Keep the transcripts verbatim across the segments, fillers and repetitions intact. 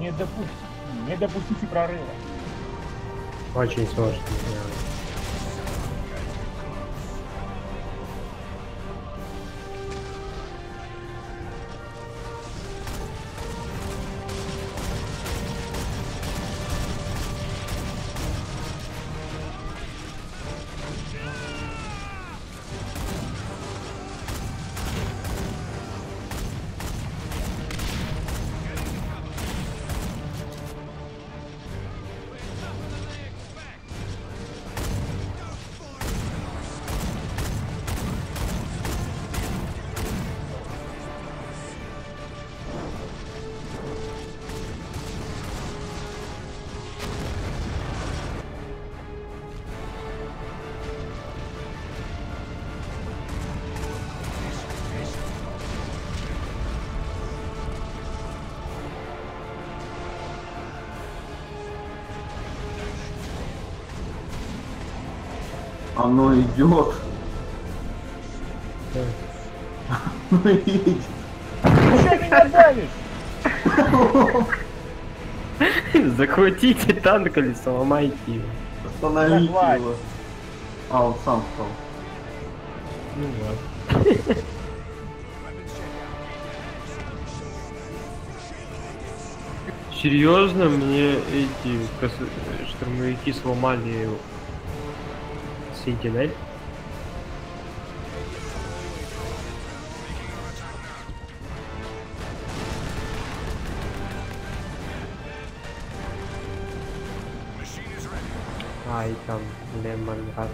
Не допустите, не допустите прорыва. Очень сложно. Оно идет. Оно едет. Что меня давишь? Захватите танк или сломайте его. Остановите Захвать. его. А, он сам встал. Ну ладно. Серьезно, мне эти кос- штурмовики сломали Сентинель? А, и там Лемон Рас.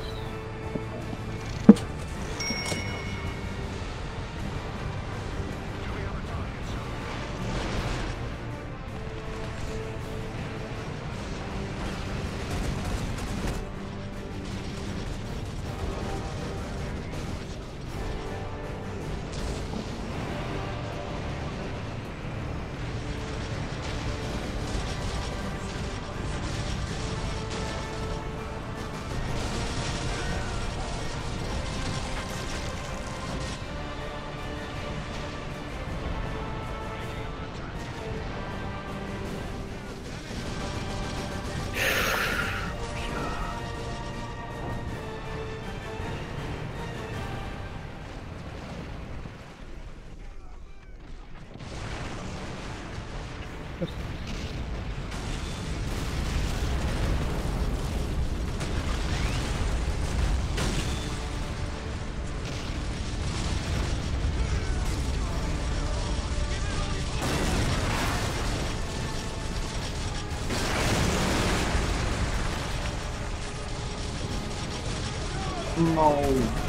No.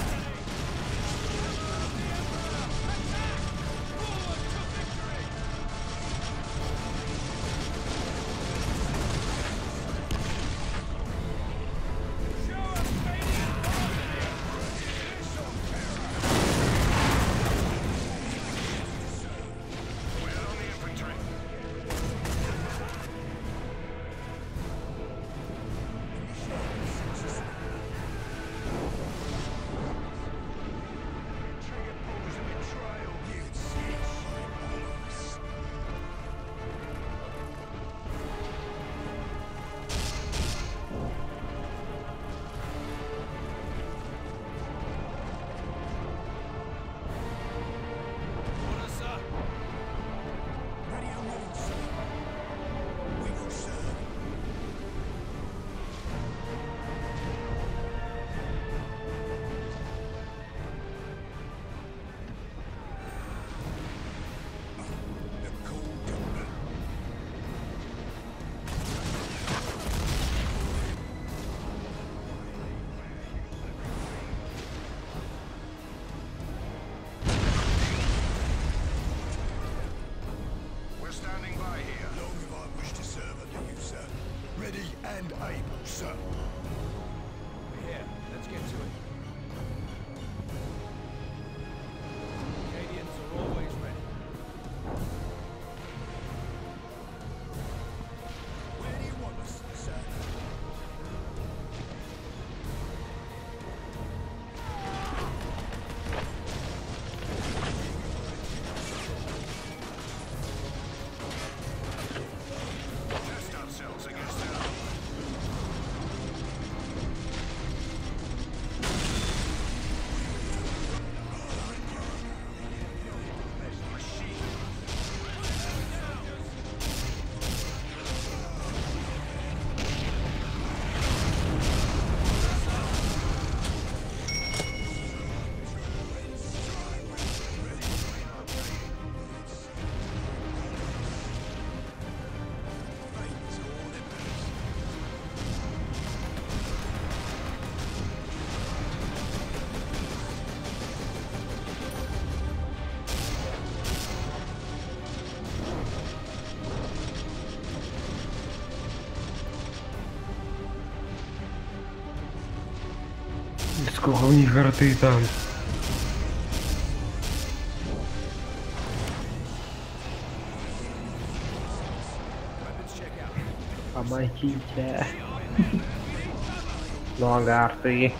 and able, sir. Here, let's get to it. Acadians are always ready. Where do you want us, sir? Сколько у них арты там. Weapons check out. Помогите. Много арты.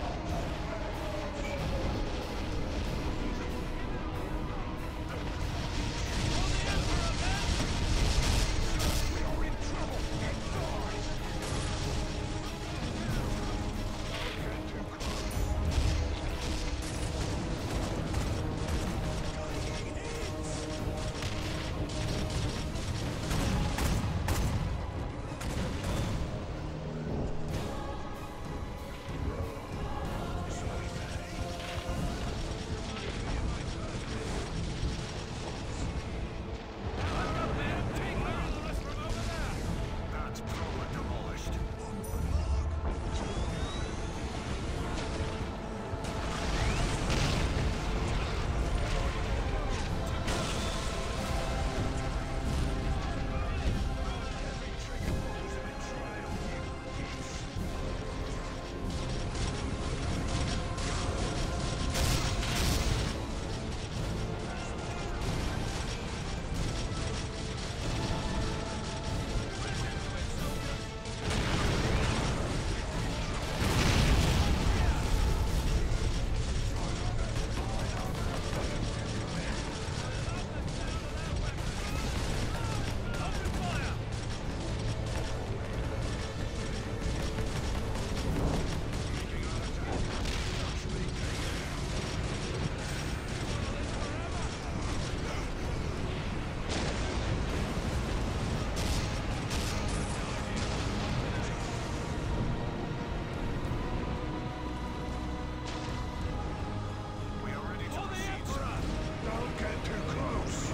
Don't get too close.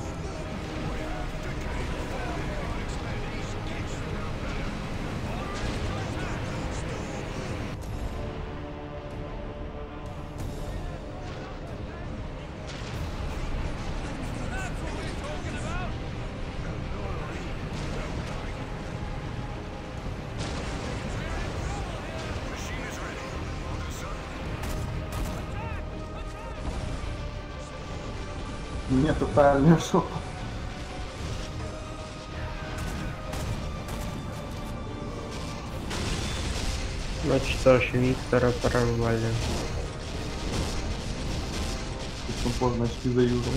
Мне тотальная шопа. Значит, тоже Виктора прорвали. Слишком поздно очки заюзал.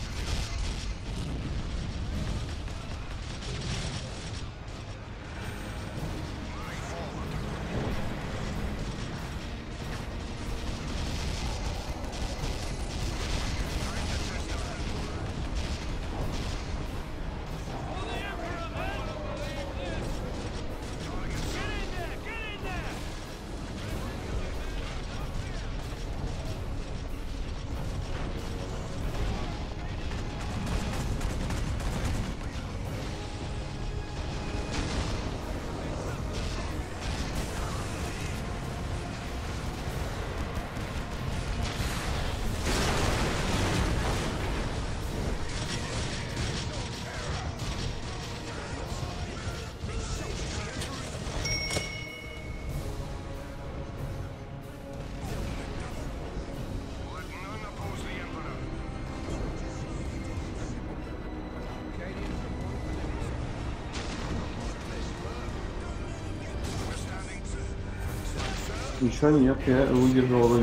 Еще нет, я выдержал.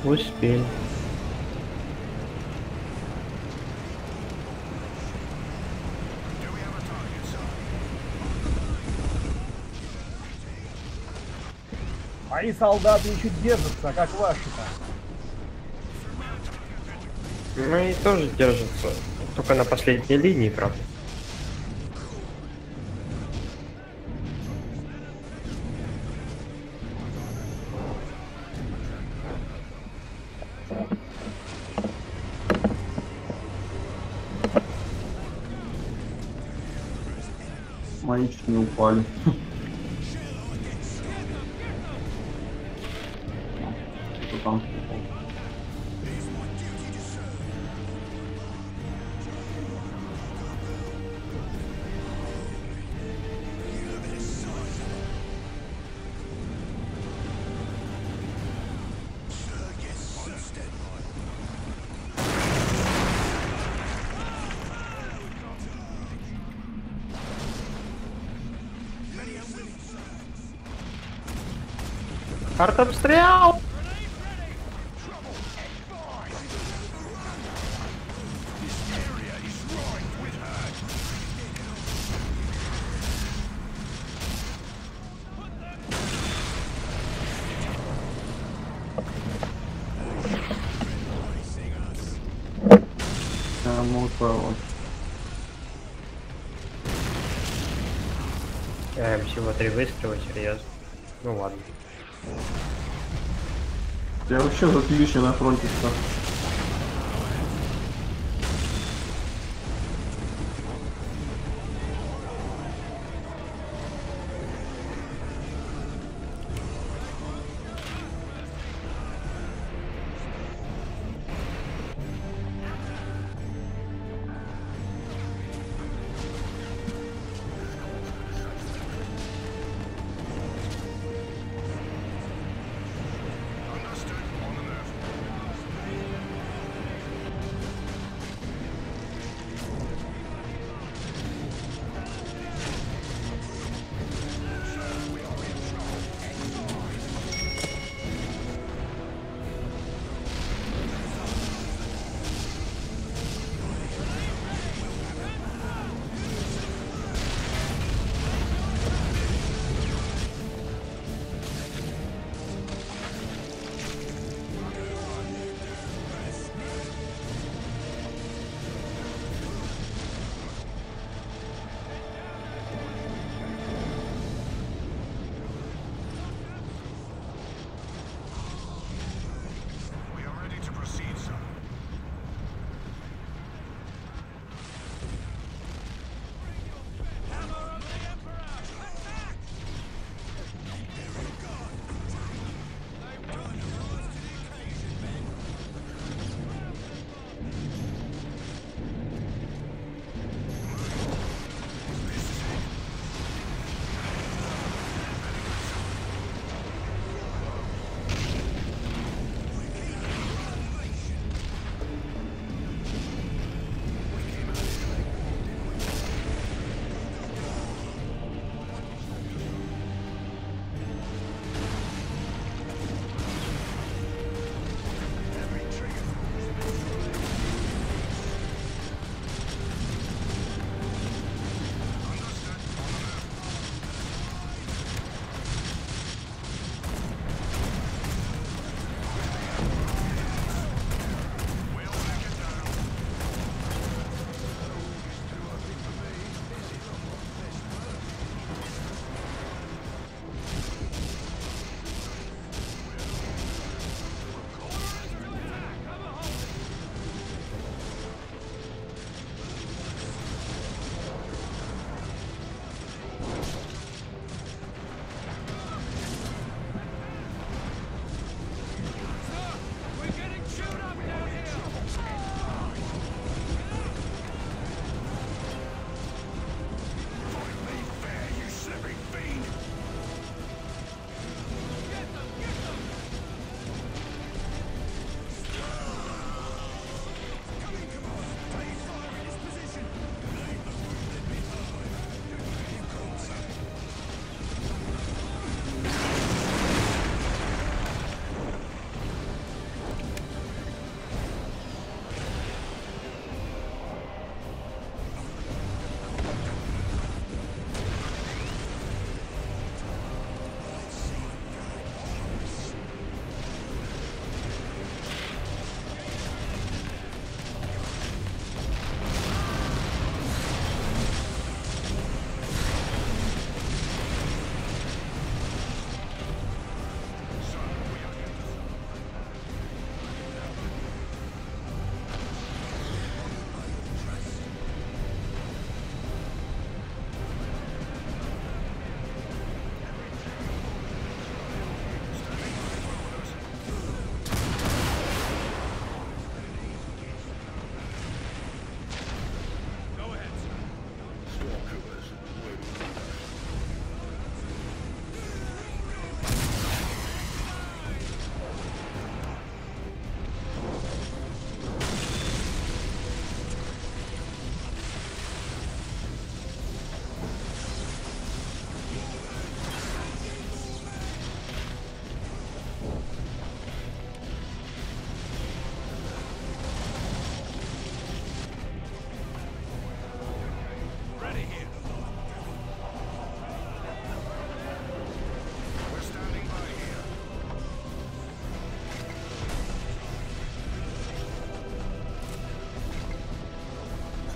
Успели. Мои солдаты еще держатся, а как ваши-то? Мои тоже держатся. Только на последней линии, правда. Мои чуть не упали. Что там? Артобстрел! Я могу спробовать. Эм, всего три выстрела, серьезно. Ну ладно. Я вообще за отлично на фронте что.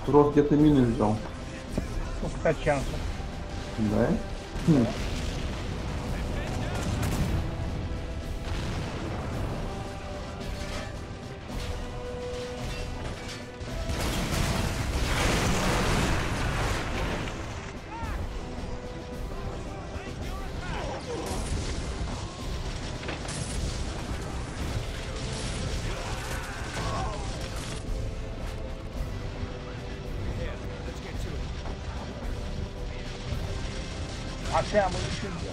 Рос, где ты мины взял? Ну, тачанка. Да? Хм. А прямо еще нет.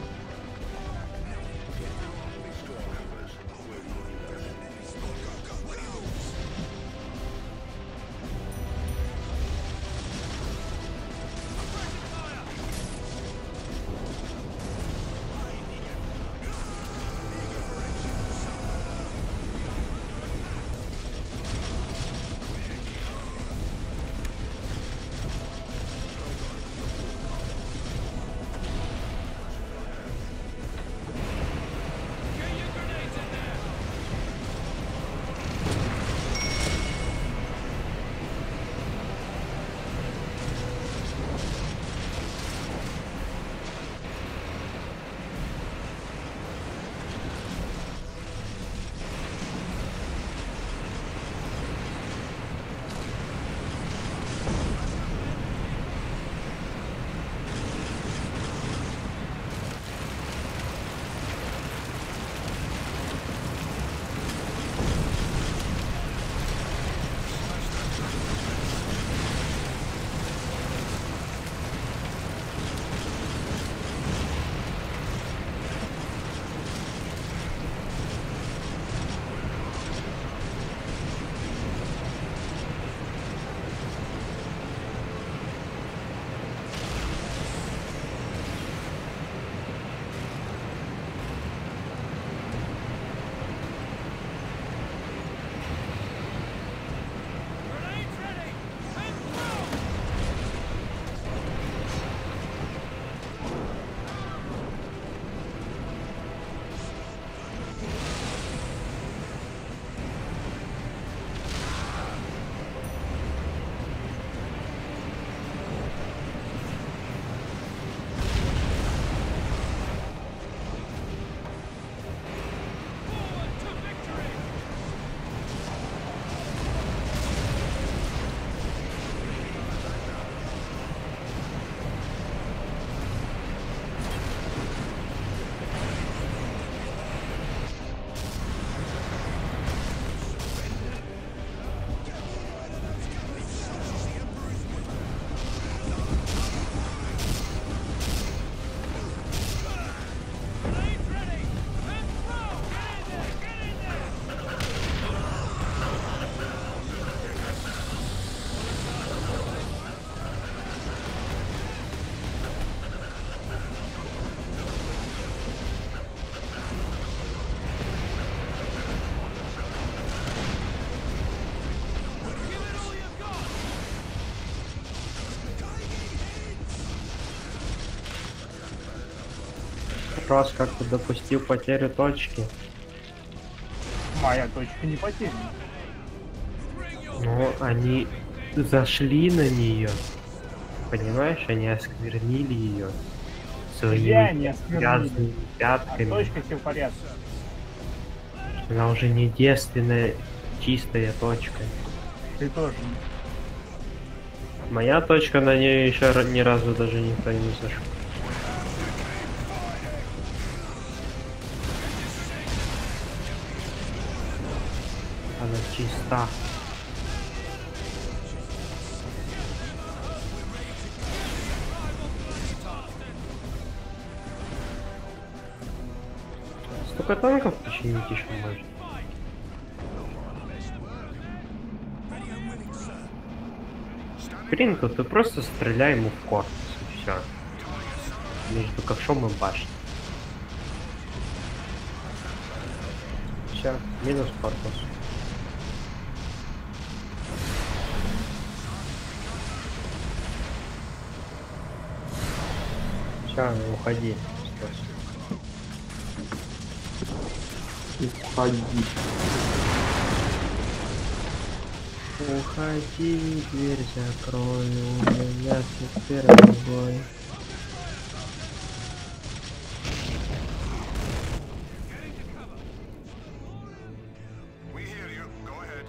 Раз как-то допустил потерю точки. Моя точка не потеряна. Но они зашли на нее. Понимаешь, они осквернили ее Я не своими осквернили. грязными А пятками. точка все в порядке. Она уже не девственная, чистая точка. Ты тоже. Моя точка, на нее еще ра- ни разу даже никто не зашел. Она чиста. Столько танков починить еще можно. Принту, ты просто стреляй ему в корпус и все. Между ковшом и башней. Все, минус корпус. Все, уходи. Уходи. Уходи, дверь закрой, у меня теперь другой. We hear you. Go ahead.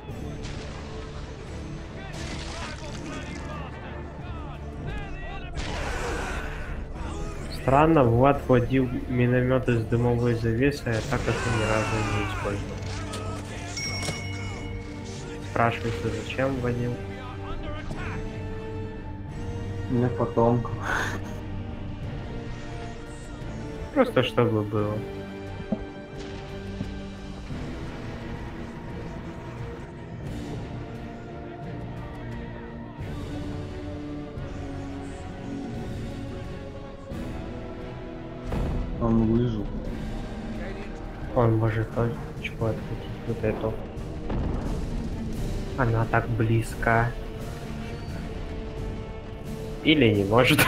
Странно, Влад водил миномет из дымовой завесы, а так это ни разу не использовал. Спрашивается, зачем водил? Мне потом. Просто чтобы было. Он выжил. Он может точку отхватить вот эту. Она так близко. Или не может.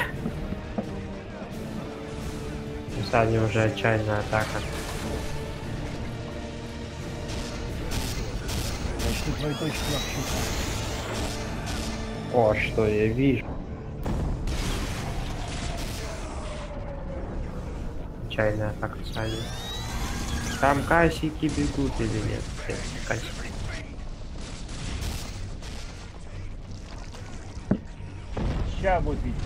Сзади уже отчаянная атака. Почти твои точки вообще. О, что я вижу. Отчаянная атака сзади. Там касики бегут или нет? Нет, касики. Сейчас будет видно.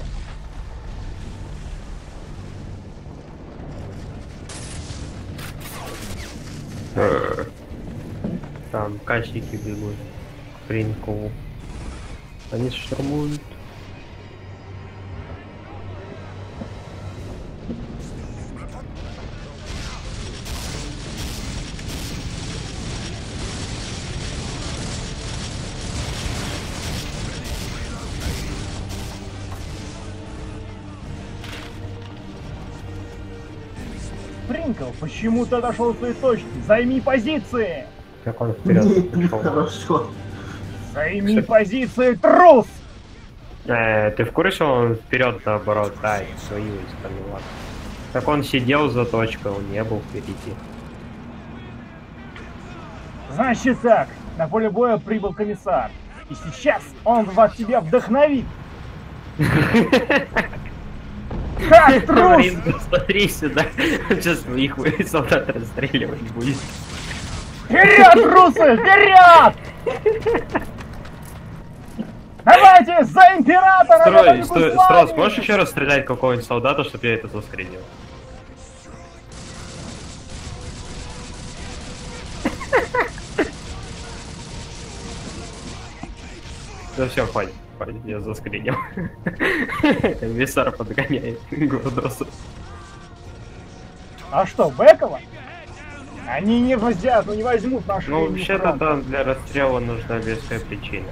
Там касики бегут к Принкову. Они штурмуют. Принкл, почему ты дошел до своей точки? Займи позиции! Как он вперед пошел. Хорошо. Займи позиции, трус! Э, ты в курсе, он вперед наоборот, да, и свою исполнил. Так он сидел за точкой, он не был впереди. Значит так, на поле боя прибыл комиссар. И сейчас он вас тебя вдохновит. Как, трус! Маринка, смотри сюда. Сейчас своих солдат расстреливать будет. Вперед, трусы, вперед! Давайте за императора! Строй, стой, Строс, можешь еще раз стрелять какого-нибудь солдата, чтобы я это заскринил? Да все, хватит, хватит, я заскринил. Комиссар подгоняет Гордоса. А что, Бекова? Они не взят, но не возьмут нашу Ну, линию вообще-то фронта. там для расстрела нужна веская причина.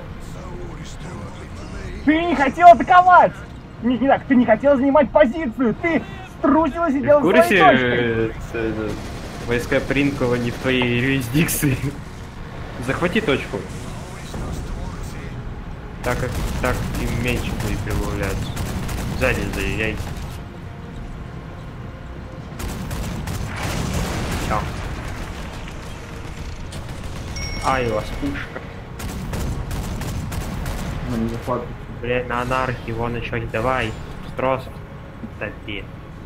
Ты не хотел атаковать! Не, не так, ты не хотел занимать позицию, ты струсил и Ты сидел в за курсе, своей точкой. э, э, войска Принкова не в твоей юрисдикции? Захвати точку. Так как так им меньше будет прибавляться. Сзади заезжай. Всё. Ай, у вас пушка. Ну, не захватывай. Блин, на анархии, вон еще давай. Строс. Топи.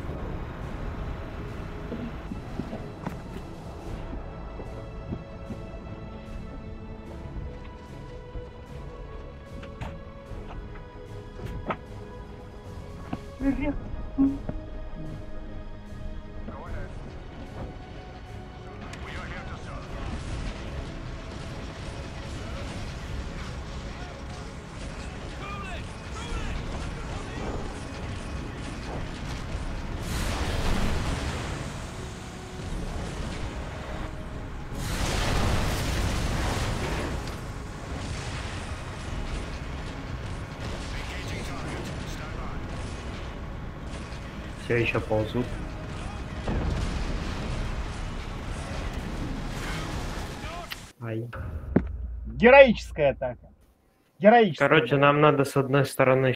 Все еще ползут. Ай. Героическая атака. Героическая. Короче, нам надо с одной стороны